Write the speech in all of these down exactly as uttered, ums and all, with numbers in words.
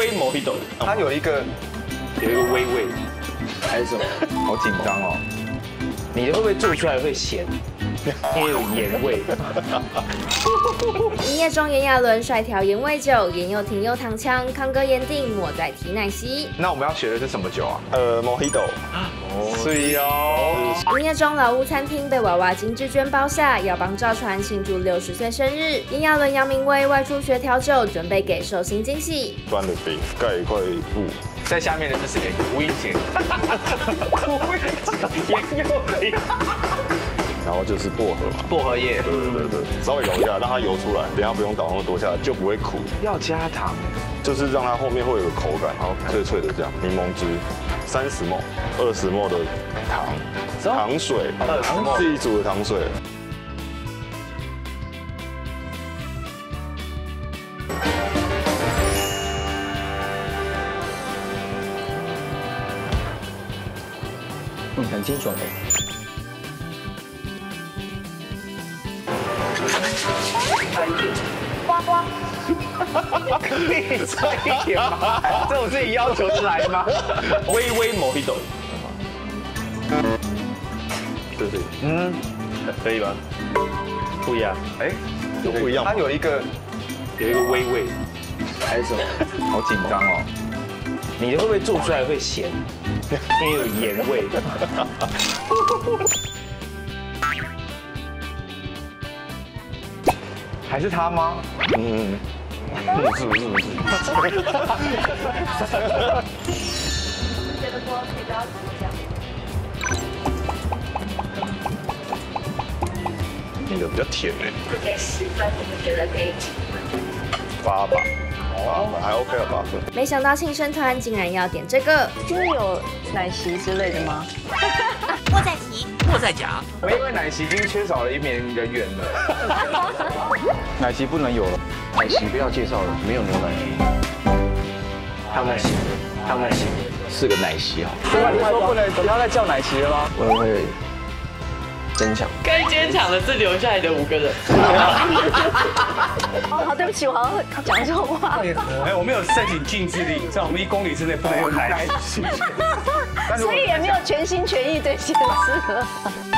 微 Mojito， 它有一个有一个微味， 还是什么？ 好紧张哦。 你的会不会做出来会咸？因为有盐味。 营业中炎亚纶率调盐味酒，盐又挺又糖腔，康哥盐定抹在提奶昔。 那我们要学的是什么酒啊？ 呃，Mojito。 所以哦。 营业中老屋餐厅被娃娃金志娟包下，要帮赵传庆祝六十岁生日。炎亚纶、杨明威外出学调酒，准备给寿星惊喜。 端的饼盖一块布。 在下面的是谁？吴映洁。吴映洁盐又挺。 然后就是薄荷嘛， 薄荷叶， 对对对对，稍微揉一下，让它油出来，等下不用倒那么多下，就不会苦。 要加糖， 就是让它后面会有个口感，然后脆脆的这样。柠檬汁，三十毫升，二十毫升的糖，糖水，自己煮的糖水。 嗯，很清爽哎。 呱呱，可以脆一点吗？这我自己要求出来吗？ 微微 Mojito， 对对， 嗯，可以吗？不一样， 哎，有不一样吗？ 它有一个有一个微味， 还是什么？ 好紧张哦。 你的会不会做出来会咸？因为有盐味。 还是他吗？ 嗯，不是不是不是。 觉得锅可以不要这样。 你的比较甜哎。 给十分，我们觉得可以。 八吧，八分还 OK 了，八分。 没想到庆生团竟然要点这个， 就是有奶昔之类的吗？ 握在提，握在夹。 我因为奶昔已经缺少了一名人员了。奶昔不能有了， 奶昔不要介绍了，没有牛奶。还有奶昔，还有奶昔，是个奶昔啊。 对啊，你说不能不要再叫奶昔了吗？ 我会增强。 该坚强的是留下来的五个人。 哦，好，对不起，我好像讲错话。 哎，我们有申请禁制令，在我们一公里之内不能有奶昔。 所以也没有全心全意这件事了。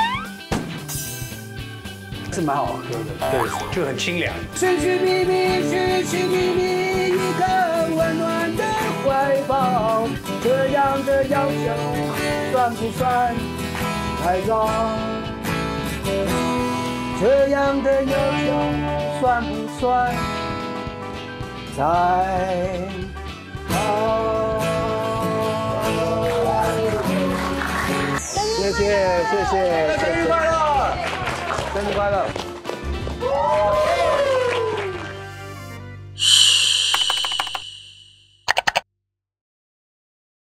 是蛮好喝的，对，就很清凉。寻寻觅觅，寻寻觅觅一个温暖的怀抱，这样的要求算不算太高？这样的要求算不算太高？谢谢谢谢，生日快乐！生日快乐！